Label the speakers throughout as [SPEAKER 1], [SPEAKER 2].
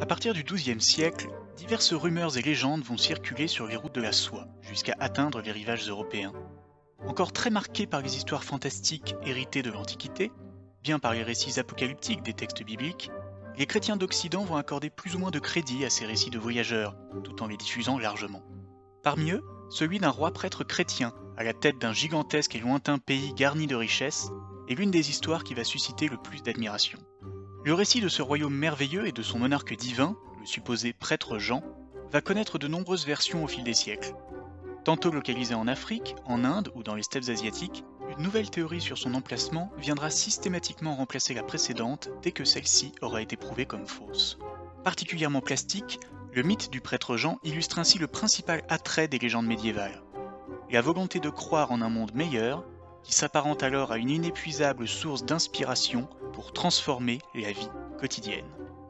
[SPEAKER 1] À partir du XIIe siècle, diverses rumeurs et légendes vont circuler sur les routes de la soie, jusqu'à atteindre les rivages européens. Encore très marquées par les histoires fantastiques héritées de l'Antiquité, bien par les récits apocalyptiques des textes bibliques, les chrétiens d'Occident vont accorder plus ou moins de crédit à ces récits de voyageurs, tout en les diffusant largement. Parmi eux, celui d'un roi prêtre chrétien, à la tête d'un gigantesque et lointain pays garni de richesses, est l'une des histoires qui va susciter le plus d'admiration. Le récit de ce royaume merveilleux et de son monarque divin, le supposé prêtre Jean, va connaître de nombreuses versions au fil des siècles. Tantôt localisé en Afrique, en Inde ou dans les steppes asiatiques, une nouvelle théorie sur son emplacement viendra systématiquement remplacer la précédente dès que celle-ci aura été prouvée comme fausse. Particulièrement plastique, le mythe du prêtre Jean illustre ainsi le principal attrait des légendes médiévales. La volonté de croire en un monde meilleur, qui s'apparente alors à une inépuisable source d'inspiration pour transformer la vie quotidienne.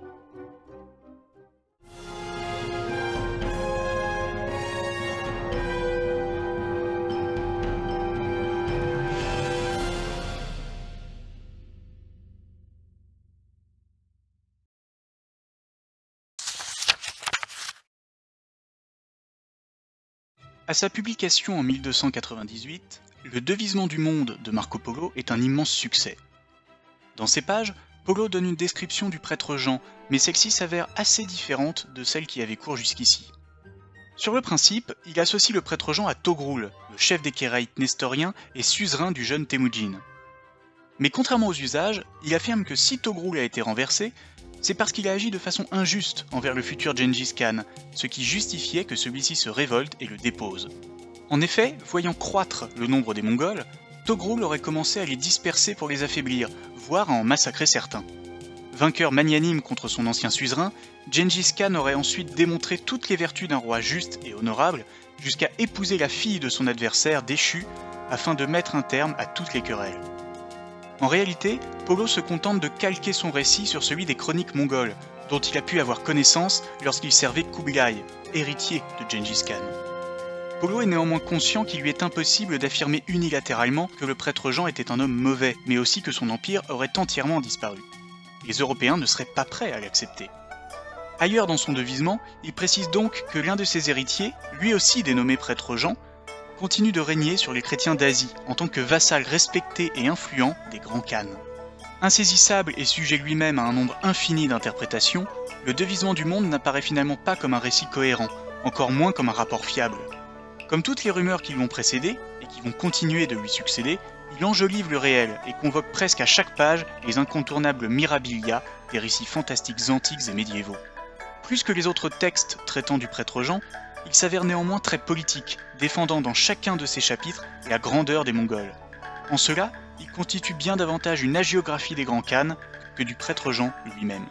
[SPEAKER 1] À sa publication en 1298, Le Devisement du monde de Marco Polo est un immense succès. Dans ces pages, Polo donne une description du prêtre Jean, mais celle-ci s'avère assez différente de celle qui avait cours jusqu'ici. Sur le principe, il associe le prêtre Jean à Togrul, le chef des Kéraites nestoriens et suzerain du jeune Temujin. Mais contrairement aux usages, il affirme que si Togrul a été renversé, c'est parce qu'il a agi de façon injuste envers le futur Gengis Khan, ce qui justifiait que celui-ci se révolte et le dépose. En effet, voyant croître le nombre des Mongols, Togrul aurait commencé à les disperser pour les affaiblir, voire à en massacrer certains. Vainqueur magnanime contre son ancien suzerain, Gengis Khan aurait ensuite démontré toutes les vertus d'un roi juste et honorable, jusqu'à épouser la fille de son adversaire déchu, afin de mettre un terme à toutes les querelles. En réalité, Polo se contente de calquer son récit sur celui des chroniques mongoles, dont il a pu avoir connaissance lorsqu'il servait Kubilai, héritier de Gengis Khan. Polo est néanmoins conscient qu'il lui est impossible d'affirmer unilatéralement que le prêtre Jean était un homme mauvais, mais aussi que son empire aurait entièrement disparu. Les Européens ne seraient pas prêts à l'accepter. Ailleurs dans son devisement, il précise donc que l'un de ses héritiers, lui aussi dénommé prêtre Jean, continue de régner sur les chrétiens d'Asie en tant que vassal respecté et influent des grands khans. Insaisissable et sujet lui-même à un nombre infini d'interprétations, le devisement du monde n'apparaît finalement pas comme un récit cohérent, encore moins comme un rapport fiable. Comme toutes les rumeurs qui l'ont précédé, et qui vont continuer de lui succéder, il enjolive le réel et convoque presque à chaque page les incontournables mirabilia des récits fantastiques antiques et médiévaux. Plus que les autres textes traitant du prêtre Jean, il s'avère néanmoins très politique, défendant dans chacun de ses chapitres la grandeur des Mongols. En cela, il constitue bien davantage une hagiographie des grands khans que du prêtre Jean lui-même.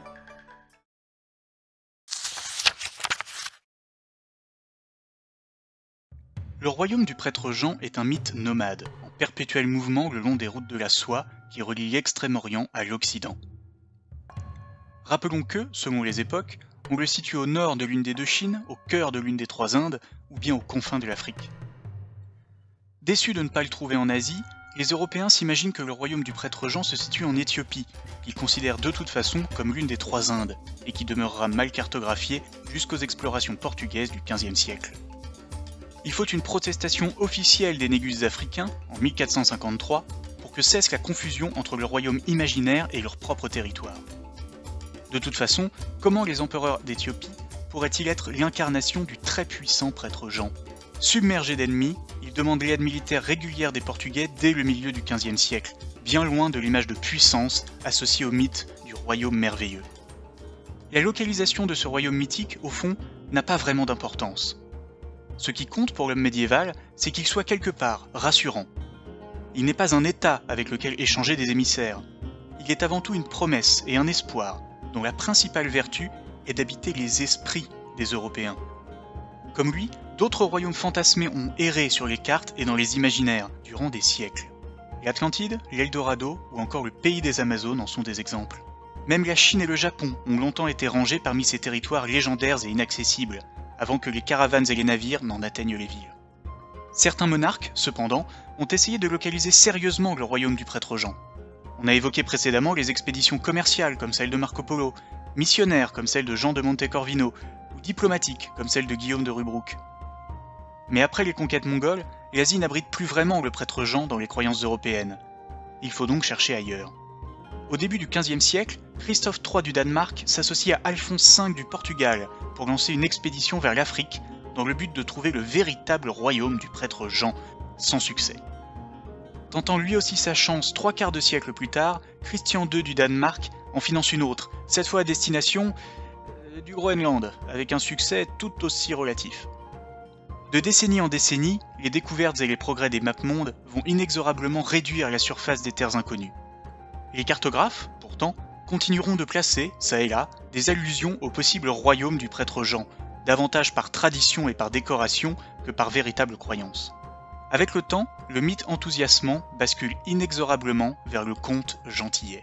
[SPEAKER 1] Le royaume du prêtre Jean est un mythe nomade, en perpétuel mouvement le long des routes de la soie qui relient l'Extrême-Orient à l'Occident. Rappelons que, selon les époques, on le situe au nord de l'une des deux Chines, au cœur de l'une des trois Indes, ou bien aux confins de l'Afrique. Déçus de ne pas le trouver en Asie, les Européens s'imaginent que le royaume du prêtre Jean se situe en Éthiopie, qu'ils considèrent de toute façon comme l'une des trois Indes, et qui demeurera mal cartographiée jusqu'aux explorations portugaises du XVe siècle. Il faut une protestation officielle des négus africains, en 1453, pour que cesse la confusion entre le royaume imaginaire et leur propre territoire. De toute façon, comment les empereurs d'Éthiopie pourraient-ils être l'incarnation du très puissant prêtre Jean? Submergé d'ennemis, il demande l'aide militaire régulière des Portugais dès le milieu du XVe siècle, bien loin de l'image de puissance associée au mythe du royaume merveilleux. La localisation de ce royaume mythique, au fond, n'a pas vraiment d'importance. Ce qui compte pour l'homme médiéval, c'est qu'il soit quelque part rassurant. Il n'est pas un État avec lequel échanger des émissaires. Il est avant tout une promesse et un espoir, dont la principale vertu est d'habiter les esprits des Européens. Comme lui, d'autres royaumes fantasmés ont erré sur les cartes et dans les imaginaires durant des siècles. L'Atlantide, l'Eldorado ou encore le pays des Amazones en sont des exemples. Même la Chine et le Japon ont longtemps été rangés parmi ces territoires légendaires et inaccessibles, avant que les caravanes et les navires n'en atteignent les villes. Certains monarques, cependant, ont essayé de localiser sérieusement le royaume du prêtre Jean. On a évoqué précédemment les expéditions commerciales comme celle de Marco Polo, missionnaires comme celle de Jean de Montecorvino, ou diplomatiques comme celle de Guillaume de Rubruck. Mais après les conquêtes mongoles, l'Asie n'abrite plus vraiment le prêtre Jean dans les croyances européennes. Il faut donc chercher ailleurs. Au début du XVe siècle, Christophe III du Danemark s'associe à Alphonse V du Portugal pour lancer une expédition vers l'Afrique dans le but de trouver le véritable royaume du prêtre Jean, sans succès. Tentant lui aussi sa chance 3/4 de siècle plus tard, Christian II du Danemark en finance une autre, cette fois à destination du Groenland, avec un succès tout aussi relatif. De décennie en décennie, les découvertes et les progrès des mapmondes vont inexorablement réduire la surface des terres inconnues. Les cartographes, pourtant, continueront de placer, ça et là, des allusions au possible royaume du prêtre Jean, davantage par tradition et par décoration que par véritable croyance. Avec le temps, le mythe enthousiasmant bascule inexorablement vers le conte gentillet.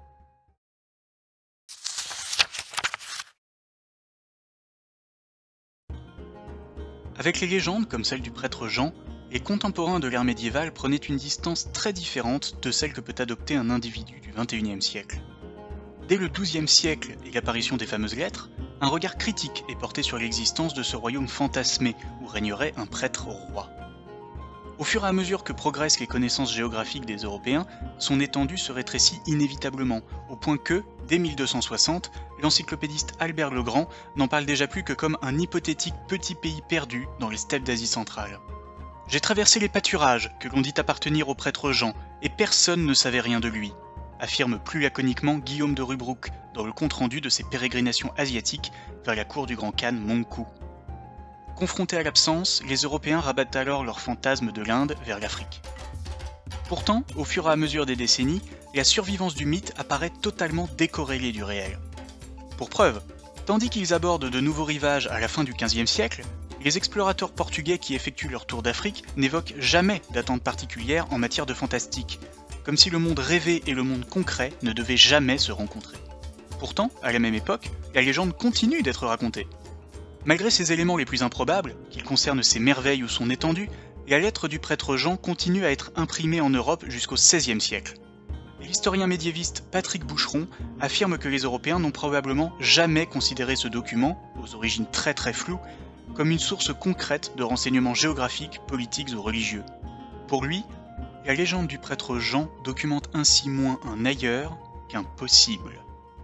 [SPEAKER 1] Avec les légendes comme celle du prêtre Jean, les contemporains de l'ère médiévale prenaient une distance très différente de celle que peut adopter un individu du XXIe siècle. Dès le XIIe siècle et l'apparition des fameuses lettres, un regard critique est porté sur l'existence de ce royaume fantasmé où régnerait un prêtre roi. Au fur et à mesure que progressent les connaissances géographiques des Européens, son étendue se rétrécit inévitablement, au point que, dès 1260, l'encyclopédiste Albert le Grand n'en parle déjà plus que comme un hypothétique petit pays perdu dans les steppes d'Asie centrale. J'ai traversé les pâturages que l'on dit appartenir au prêtre Jean, et personne ne savait rien de lui, affirme plus laconiquement Guillaume de Rubruck dans le compte-rendu de ses pérégrinations asiatiques vers la cour du grand Khan Mongkou. Confrontés à l'absence, les Européens rabattent alors leur fantasme de l'Inde vers l'Afrique. Pourtant, au fur et à mesure des décennies, la survivance du mythe apparaît totalement décorrélée du réel. Pour preuve, tandis qu'ils abordent de nouveaux rivages à la fin du XVe siècle, les explorateurs portugais qui effectuent leur tour d'Afrique n'évoquent jamais d'attente particulière en matière de fantastique, comme si le monde rêvé et le monde concret ne devaient jamais se rencontrer. Pourtant, à la même époque, la légende continue d'être racontée. Malgré ces éléments les plus improbables, qu'ils concernent ses merveilles ou son étendue, la lettre du prêtre Jean continue à être imprimée en Europe jusqu'au XVIe siècle. L'historien médiéviste Patrick Boucheron affirme que les Européens n'ont probablement jamais considéré ce document, aux origines très floues, comme une source concrète de renseignements géographiques, politiques ou religieux. Pour lui, la légende du prêtre Jean documente ainsi moins un ailleurs qu'un possible.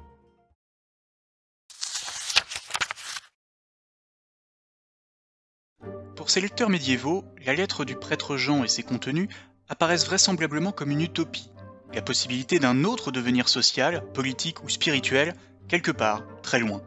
[SPEAKER 1] Pour ces lecteurs médiévaux, la lettre du prêtre Jean et ses contenus apparaissent vraisemblablement comme une utopie, la possibilité d'un autre devenir social, politique ou spirituel, quelque part, très loin.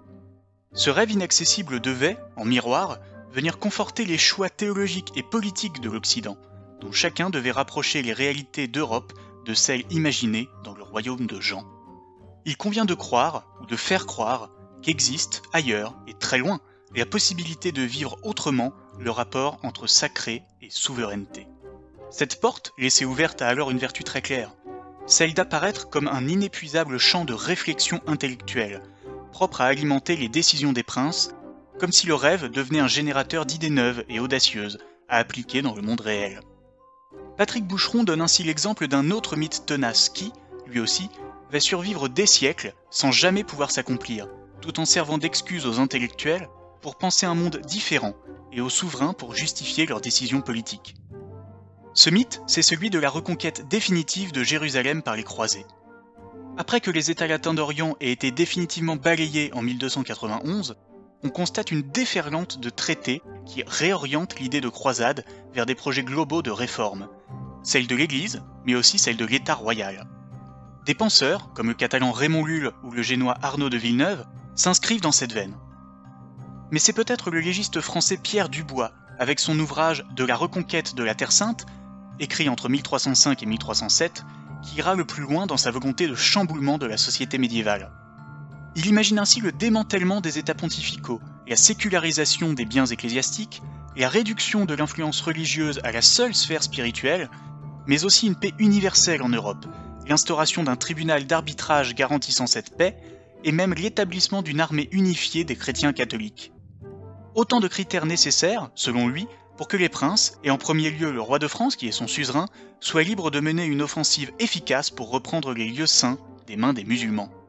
[SPEAKER 1] Ce rêve inaccessible devait, en miroir, venir conforter les choix théologiques et politiques de l'Occident, dont chacun devait rapprocher les réalités d'Europe de celles imaginées dans le royaume de Jean. Il convient de croire, ou de faire croire, qu'existe, ailleurs et très loin, la possibilité de vivre autrement le rapport entre sacré et souveraineté. Cette porte laissée ouverte a alors une vertu très claire, celle d'apparaître comme un inépuisable champ de réflexion intellectuelle, propre à alimenter les décisions des princes, comme si le rêve devenait un générateur d'idées neuves et audacieuses à appliquer dans le monde réel. Patrick Boucheron donne ainsi l'exemple d'un autre mythe tenace qui, lui aussi, va survivre des siècles sans jamais pouvoir s'accomplir, tout en servant d'excuse aux intellectuels pour penser un monde différent et aux souverains pour justifier leurs décisions politiques. Ce mythe, c'est celui de la reconquête définitive de Jérusalem par les croisés. Après que les États latins d'Orient aient été définitivement balayés en 1291, on constate une déferlante de traités qui réorientent l'idée de croisade vers des projets globaux de réforme, celle de l'Église, mais aussi celle de l'État royal. Des penseurs, comme le catalan Raymond Lulle ou le génois Arnaud de Villeneuve, s'inscrivent dans cette veine. Mais c'est peut-être le légiste français Pierre Dubois, avec son ouvrage « De la reconquête de la Terre Sainte », écrit entre 1305 et 1307, qui ira le plus loin dans sa volonté de chamboulement de la société médiévale. Il imagine ainsi le démantèlement des États pontificaux, la sécularisation des biens ecclésiastiques, la réduction de l'influence religieuse à la seule sphère spirituelle, mais aussi une paix universelle en Europe, l'instauration d'un tribunal d'arbitrage garantissant cette paix, et même l'établissement d'une armée unifiée des chrétiens catholiques. Autant de critères nécessaires, selon lui, pour que les princes, et en premier lieu le roi de France qui est son suzerain, soient libres de mener une offensive efficace pour reprendre les lieux saints des mains des musulmans.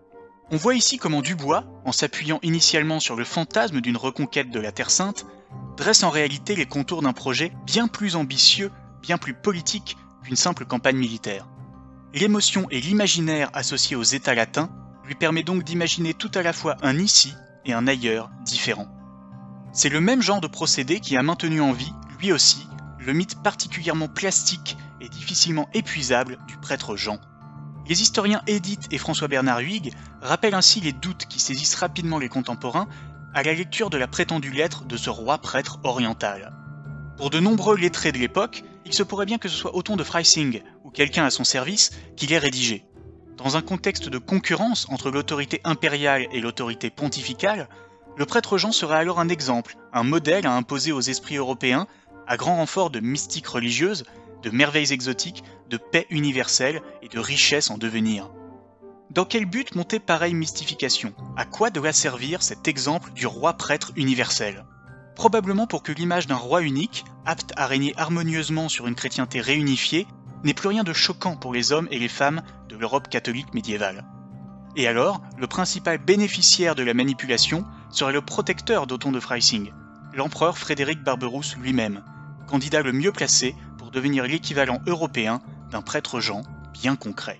[SPEAKER 1] On voit ici comment Dubois, en s'appuyant initialement sur le fantasme d'une reconquête de la Terre Sainte, dresse en réalité les contours d'un projet bien plus ambitieux, bien plus politique qu'une simple campagne militaire. L'émotion et l'imaginaire associés aux États latins lui permet donc d'imaginer tout à la fois un ici et un ailleurs différent. C'est le même genre de procédé qui a maintenu en vie, lui aussi, le mythe particulièrement plastique et difficilement épuisable du prêtre Jean. Les historiens Édith et François-Bernard Huyghe rappellent ainsi les doutes qui saisissent rapidement les contemporains à la lecture de la prétendue lettre de ce roi prêtre oriental. Pour de nombreux lettrés de l'époque, il se pourrait bien que ce soit Othon de Freising ou quelqu'un à son service qui l'ait rédigé. Dans un contexte de concurrence entre l'autorité impériale et l'autorité pontificale, le prêtre Jean serait alors un exemple, un modèle à imposer aux esprits européens, à grand renfort de mystique religieuse, de merveilles exotiques, de paix universelle et de richesse en devenir. Dans quel but monter pareille mystification? À quoi doit servir cet exemple du roi prêtre universel? Probablement pour que l'image d'un roi unique, apte à régner harmonieusement sur une chrétienté réunifiée, n'ait plus rien de choquant pour les hommes et les femmes de l'Europe catholique médiévale. Et alors, le principal bénéficiaire de la manipulation serait le protecteur d'Othon de Freising, l'empereur Frédéric Barberousse lui-même, candidat le mieux placé pour devenir l'équivalent européen d'un prêtre Jean bien concret.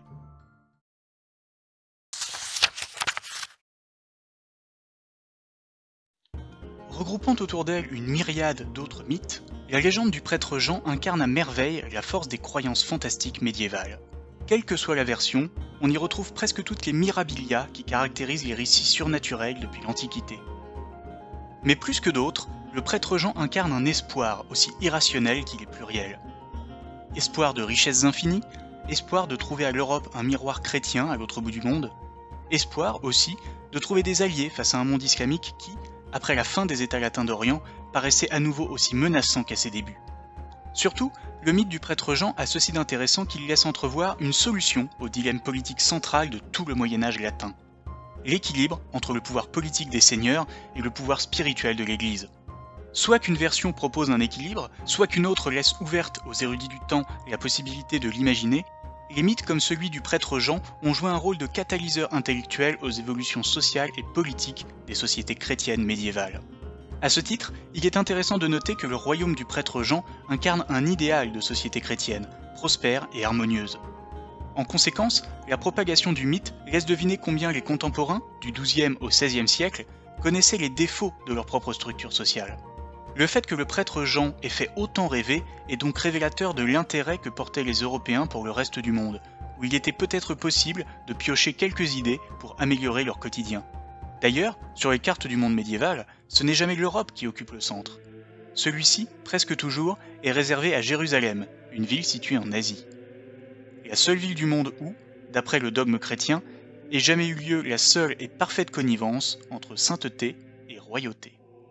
[SPEAKER 1] Regroupant autour d'elle une myriade d'autres mythes, la légende du prêtre Jean incarne à merveille la force des croyances fantastiques médiévales. Quelle que soit la version, on y retrouve presque toutes les mirabilia qui caractérisent les récits surnaturels depuis l'Antiquité. Mais plus que d'autres, le prêtre Jean incarne un espoir aussi irrationnel qu'il est pluriel. Espoir de richesses infinies, espoir de trouver à l'Europe un miroir chrétien à l'autre bout du monde, espoir aussi de trouver des alliés face à un monde islamique qui, après la fin des États latins d'Orient, paraissait à nouveau aussi menaçant qu'à ses débuts. Surtout, le mythe du prêtre Jean a ceci d'intéressant qu'il laisse entrevoir une solution au dilemme politique central de tout le Moyen-Âge latin. L'équilibre entre le pouvoir politique des seigneurs et le pouvoir spirituel de l'Église. Soit qu'une version propose un équilibre, soit qu'une autre laisse ouverte aux érudits du temps la possibilité de l'imaginer, les mythes comme celui du prêtre Jean ont joué un rôle de catalyseur intellectuel aux évolutions sociales et politiques des sociétés chrétiennes médiévales. À ce titre, il est intéressant de noter que le royaume du prêtre Jean incarne un idéal de société chrétienne, prospère et harmonieuse. En conséquence, la propagation du mythe laisse deviner combien les contemporains, du XIIe au XVIe siècle, connaissaient les défauts de leur propre structure sociale. Le fait que le prêtre Jean ait fait autant rêver est donc révélateur de l'intérêt que portaient les Européens pour le reste du monde, où il était peut-être possible de piocher quelques idées pour améliorer leur quotidien. D'ailleurs, sur les cartes du monde médiéval, ce n'est jamais l'Europe qui occupe le centre. Celui-ci, presque toujours, est réservé à Jérusalem, une ville située en Asie. La seule ville du monde où, d'après le dogme chrétien, ait jamais eu lieu la seule et parfaite connivence entre sainteté et royauté.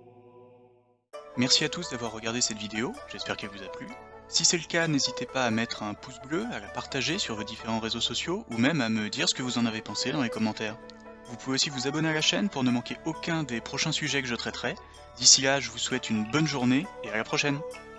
[SPEAKER 1] Merci à tous d'avoir regardé cette vidéo, j'espère qu'elle vous a plu. Si c'est le cas, n'hésitez pas à mettre un pouce bleu, à la partager sur vos différents réseaux sociaux, ou même à me dire ce que vous en avez pensé dans les commentaires. Vous pouvez aussi vous abonner à la chaîne pour ne manquer aucun des prochains sujets que je traiterai. D'ici là, je vous souhaite une bonne journée et à la prochaine.